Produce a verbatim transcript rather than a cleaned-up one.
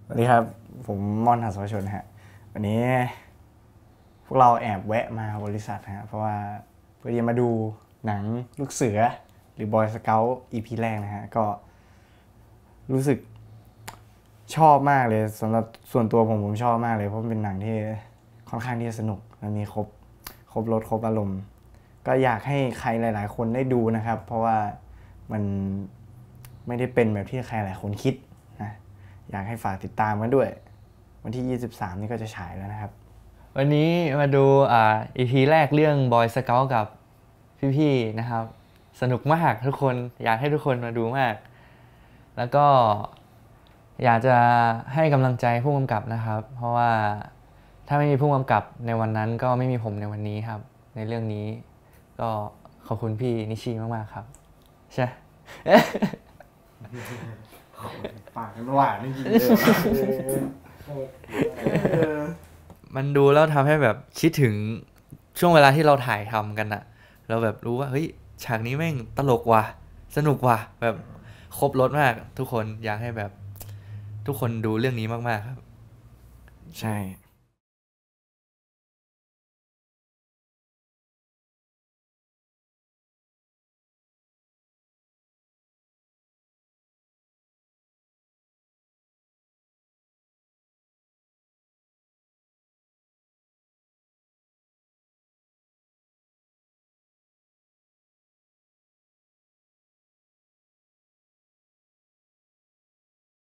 สวัสดีครับผมม่อนหัสวชนฮะวันนี้พวกเราแอบแวะมาบริษัทฮะเพราะว่าเพื่อจะมาดูหนังลูกเสือหรือบอยสเกล อี พี แรกนะฮะก็รู้สึกชอบมากเลยสำหรับส่วนตัวผมผมชอบมากเลยเพราะมันเป็นหนังที่ค่อนข้างที่จะสนุกมันมีครบครบรสครบอารมณ์ก็อยากให้ใครหลายๆคนได้ดูนะครับเพราะว่ามันไม่ได้เป็นแบบที่ใครหลายคนคิดนะอยากให้ฝากติดตามกันด้วยวันที่ยี่สิบสามนี่ก็จะฉายแล้วนะครับวันนี้มาดูอ่า อี พี แรกเรื่อง Boy Scout กับพี่ๆนะครับสนุกมากทุกคนอยากให้ทุกคนมาดูมาก แล้วก็อยากจะให้กำลังใจผู้กำกับนะครับ เพราะว่าถ้าไม่มีผู้กำกับในวันนั้นก็ไม่มีผมในวันนี้ครับ ในเรื่องนี้ก็ขอบคุณพี่นิชิมากๆครับใช่ปากกันหวานจริงๆเลยมันดูแล้วทำให้แบบคิดถึงช่วงเวลาที่เราถ่ายทำกันอะเราแบบรู้ว่าเฮ้ยฉากนี้แม่งตลกว่ะสนุกว่ะแบบครบรสมากทุกคนอยากให้แบบทุกคนดูเรื่องนี้มากๆครับใช่